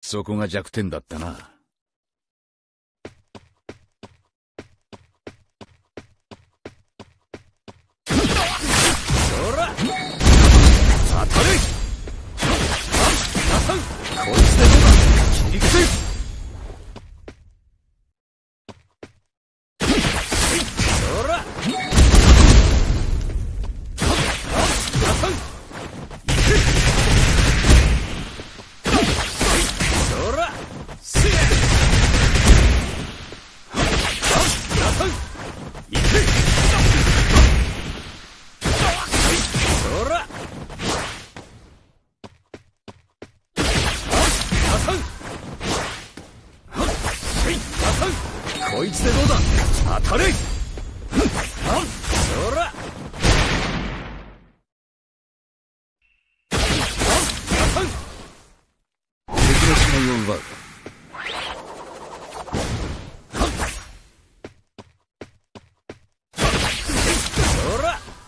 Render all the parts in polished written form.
そこが弱点だったな。そら当たれ。こいつでどうだ。切り伏せ。そらこいつでどうだ。当たれ。そら敵の視界を奪う。そら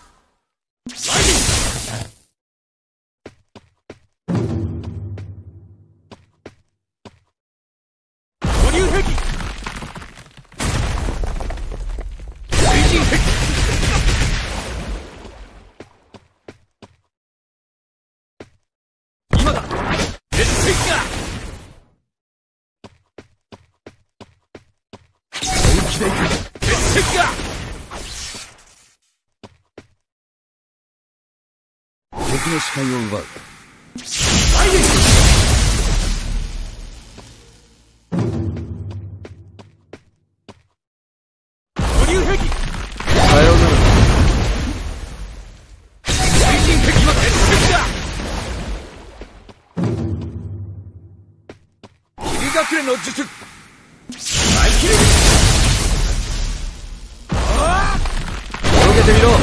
保留兵器。今だ。レッツイッカー。本気でいく。レッツイッカー。敵の視界を奪う。ライディング。保留兵器。さようなら。最新敵はレッツイッカー。霧隠れの術。最切り。広げてみろ。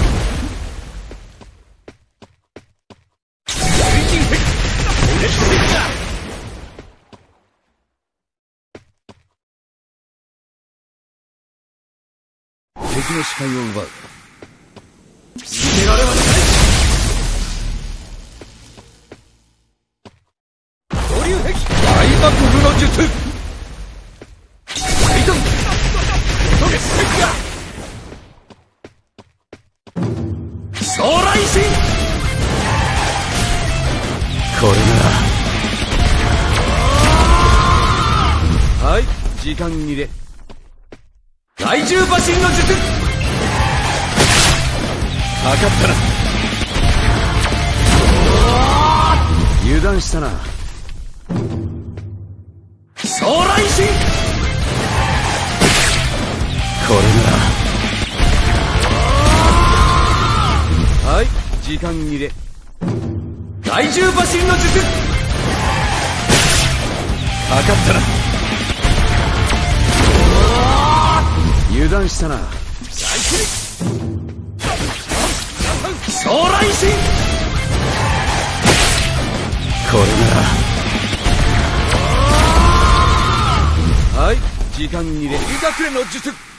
最新敵レッツイッカー。敵の視界を奪う。逃げられはしない。保留兵器。大幕府の術。サイドン。トゲステッカー。総来神。これなら。はい、時間切れ。害獣馬神の術。かかったな。油断したな。総来神。これなら。はい、時間切れ。害獣馬神の術。かかったな。油断したな。総来神。これなら。はい、時間切れ。霧隠れの術。